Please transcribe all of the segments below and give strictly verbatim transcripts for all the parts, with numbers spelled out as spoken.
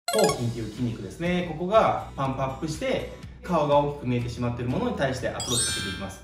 広筋っていう筋肉ですね。ここがパンプアップして顔が大きく見えてしまっているものに対してアプローチかけていきます。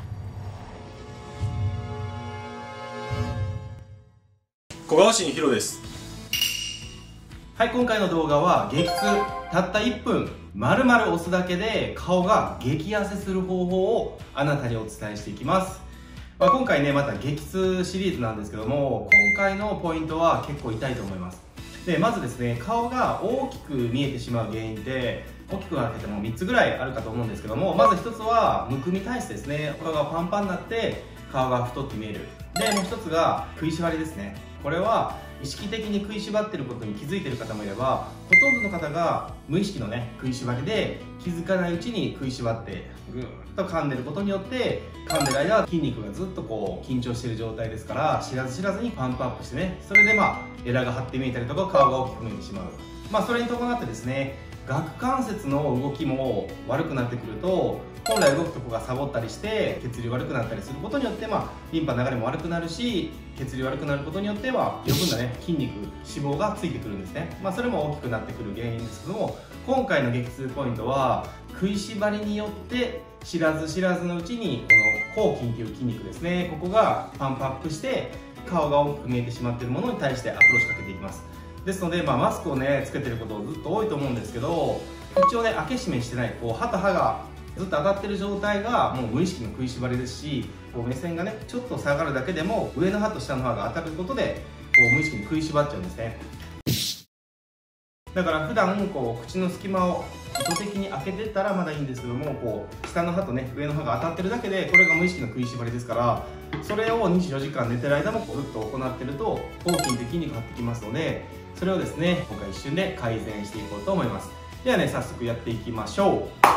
小川市にヒロです。 はい、今回の動画は激痛、たったいっぷん丸々押すだけで顔が激痩せする方法をあなたにお伝えしていきます。まあ、今回ねまた激痛シリーズなんですけども、今回のポイントは結構痛いと思います。でまずですね、顔が大きく見えてしまう原因って大きく分けてもみっつぐらいあるかと思うんですけども、まずひとつはむくみ体質ですね。顔がパンパンになって顔が太って見える。でもうひとつが食いしばりですね。これは意識的に食いしばっていることに気づいている方もいれば、ほとんどの方が無意識のね食いしばりで気づかないうちに食いしばってぐーっと噛んでることによって、噛んでる間は筋肉がずっとこう緊張している状態ですから、知らず知らずにパンプアップしてね、それでまあエラが張って見えたりとか顔が大きく見えてしまう。まあそれに伴ってですね、顎関節の動きも悪くなってくると、本来動くとこがサボったりして血流悪くなったりすることによって、まあ、リンパ流れも悪くなるし、血流悪くなることによっては余分なね筋肉脂肪がついてくるんですね。まあ、それも大きくなってくる原因ですけども、今回の激痛ポイントは食いしばりによって知らず知らずのうちにこの広筋という筋肉ですね、ここがパンプアップして顔が大きく見えてしまっているものに対してアプローチかけていきます。ですので、まあ、マスクをねつけてることずっと多いと思うんですけど、口をね開け閉めしてない、こう歯と歯がずっと当たってる状態がもう無意識の食いしばりですし、こう目線がねちょっと下がるだけでも上の歯と下の歯が当たることでこう無意識に食いしばっちゃうんですね。だから普段こう口の隙間を意図的に開けてたらまだいいんですけども、こう下の歯とね上の歯が当たってるだけでこれが無意識の食いしばりですから、それをにじゅうよじかん寝てる間もずっと行ってると広筋という筋肉が張ってきますので、それをですね今回一瞬で改善していこうと思います。ではね、早速やっていきましょう。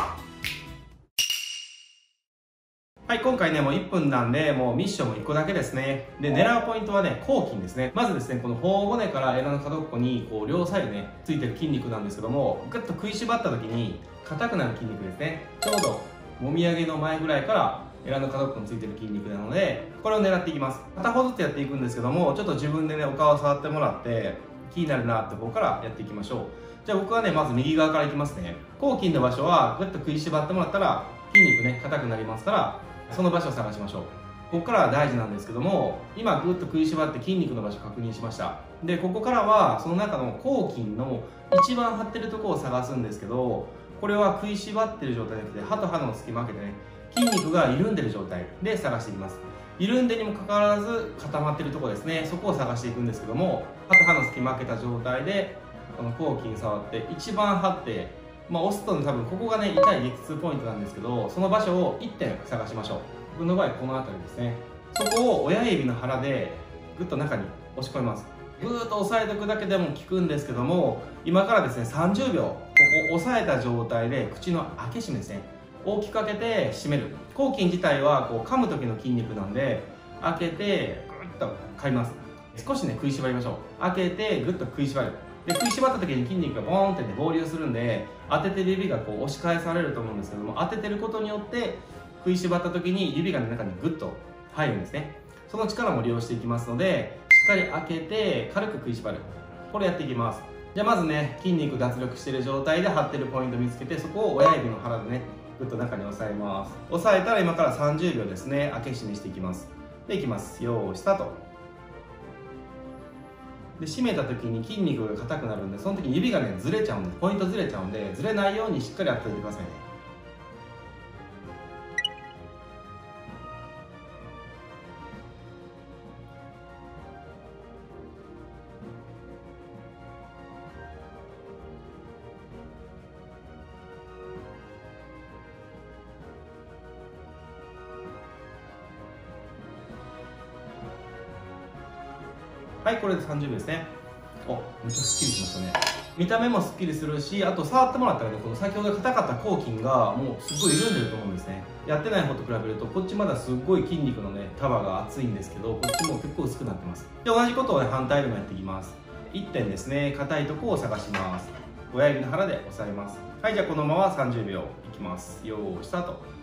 はい、今回ねもういっぷんなんで、もうミッションもいっこだけですね。で狙うポイントはね広筋ですね。まずですね、この頬骨からエラの角っこにこう両サイドねついてる筋肉なんですけども、グッと食いしばった時に硬くなる筋肉ですね。ちょうどもみあげの前ぐらいからエラの角っこについてる筋肉なので、これを狙っていきます。片方ずつやっていくんですけども、ちょっと自分でねお顔を触ってもらって気になるなって方からやっていきましょう。じゃあ僕はねまず右側からいきますね。広筋の場所はグッと食いしばってもらったら筋肉ね硬くなりますから、その場所を探しましょう。ここからは大事なんですけども、今ぐっと食いしばって筋肉の場所を確認しました。でここからはその中の広筋の一番張ってるところを探すんですけど、これは食いしばってる状態じゃなくて歯と歯の隙間開けてね筋肉が緩んでる状態で探していきます。緩んでにもかかわらず固まってるところですね、そこを探していくんですけども、歯と歯の隙間開けた状態でこの広筋触って一番張って、まあ、押すと多分ここがね痛い激痛ポイントなんですけど、その場所をいってん探しましょう。僕の場合この辺りですね。そこを親指の腹でぐっと中に押し込みます。ぐーっと押さえておくだけでも効くんですけども、今からですねさんじゅうびょうここ押さえた状態で口の開け閉めですね、大きく開けて閉める。広筋自体はこう噛む時の筋肉なんで、開けてぐっと噛みます。少しね食いしばりましょう。開けてぐっと食いしばる。で食いしばった時に筋肉がボーンってね合流するんで、当ててる指がこう押し返されると思うんですけども、当ててることによって食いしばった時に指が中にグッと入るんですね。その力も利用していきますので、しっかり開けて軽く食いしばる。これやっていきます。じゃあまずね筋肉脱力している状態で張ってるポイント見つけて、そこを親指の腹でねグッと中に押さえます。押さえたら今からさんじゅうびょうですね開け閉めしていきます。でいきます。よーいスタート。で締めた時に筋肉が硬くなるんで、その時に指がねずれちゃうんで、ポイントずれちゃうんで、ずれないようにしっかりやっておいてくださいね。はい、これでさんじゅうびょうですね。お、めっちゃすっきりしましたね。見た目もすっきりするし、あと触ってもらったらね、この先ほど硬かった広筋がもうすごい緩んでると思うんですね。やってない方と比べると、こっちまだすっごい筋肉のね束が厚いんですけど、こっちも結構薄くなってます。で同じことをね反対でもやっていきます。いってんですね、硬いところを探します。親指の腹で押さえます。はい、じゃあこのままさんじゅうびょういきます。よーいスタート。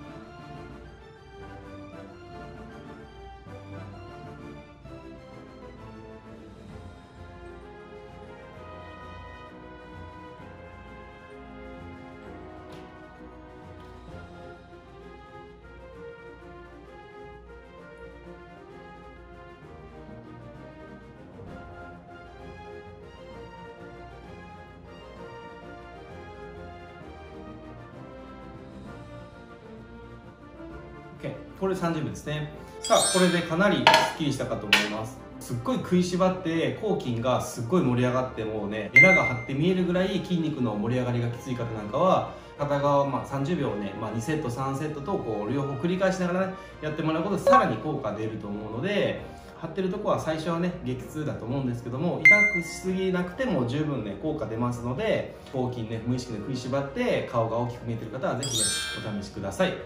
これさんじゅうびょうですね。さあこれでかなりスッキリしたかと思います。すっごい食いしばって抗筋がすっごい盛り上がって、もうねエラが張って見えるぐらい筋肉の盛り上がりがきつい方なんかは、片側まあさんじゅうびょうをね、まあ、にセットさんセットとこう両方繰り返しながらねやってもらうことでさらに効果出ると思うので、張ってるとこは最初はね激痛だと思うんですけども、痛くしすぎなくても十分ね効果出ますので、抗筋ね無意識で食いしばって顔が大きく見えてる方はぜひねお試しください。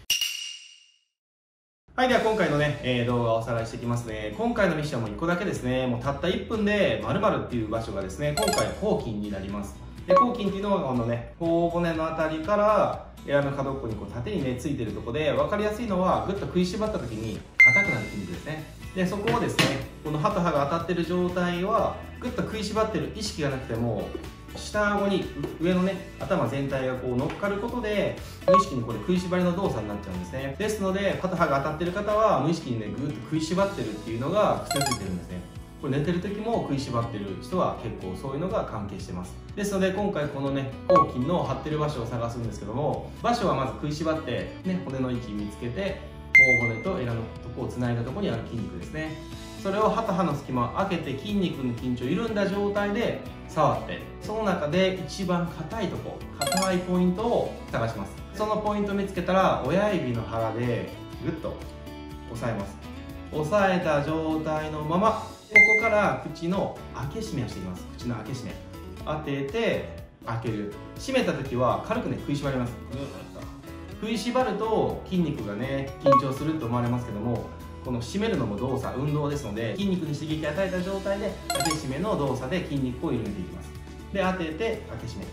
はい、では今回のね、えー、動画をおさらいしていきますね。今回のミッションもいっこだけですね。もうたったいっぷんで〇〇っていう場所がですね、今回後筋になります。で、後筋っていうのはこのね、頬骨のあたりからエラの角っこにこう縦にね、ついてるところで、分かりやすいのは、ぐっと食いしばった時に硬くなる筋肉ですね。で、そこをですね、この歯と歯が当たってる状態は、ぐっと食いしばってる意識がなくても、下顎に上のね頭全体がこう乗っかることで無意識にこれ食いしばりの動作になっちゃうんですね。ですので歯と歯が当たってる方は無意識にねぐーっと食いしばってるっていうのが癖づいてるんですね。これ寝てる時も食いしばってる人は結構そういうのが関係してます。ですので今回このね後筋の張ってる場所を探すんですけども、場所はまず食いしばってね骨の位置見つけて頬骨とエラのとこをつないだところにある筋肉ですね。それを歯と歯の隙間を開けて筋肉の緊張を緩んだ状態で触って、その中で一番硬いとこ硬いポイントを探します。そのポイントを見つけたら親指の腹でグッと押さえます。押さえた状態のままここから口の開け閉めをしていきます。口の開け閉め当てて開ける。閉めた時は軽くね食いしばります。食いしばると筋肉がね緊張すると思われますけども、この締めるのも動作、運動ですので、筋肉に刺激を与えた状態で開け閉めの動作で筋肉を緩めていきます。で、当てて開け閉め、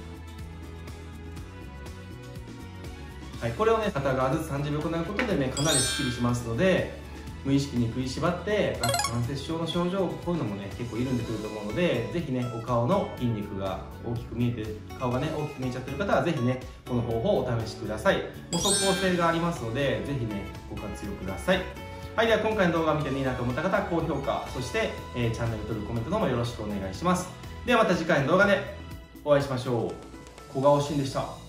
はい、これをね片側ずつさんじゅうびょう行うことでねかなりスッキリしますので、無意識に食いしばって関節症の症状、こういうのもね結構緩んでくると思うので、ぜひねお顔の筋肉が大きく見えて顔がね大きく見えちゃってる方はぜひねこの方法をお試しください。もう即効性がありますので、ぜひねご活用ください。はい、では今回の動画を見ていいなと思った方は高評価、そして、えー、チャンネル登録、コメントどうもよろしくお願いします。ではまた次回の動画でお会いしましょう。小顔シーンでした。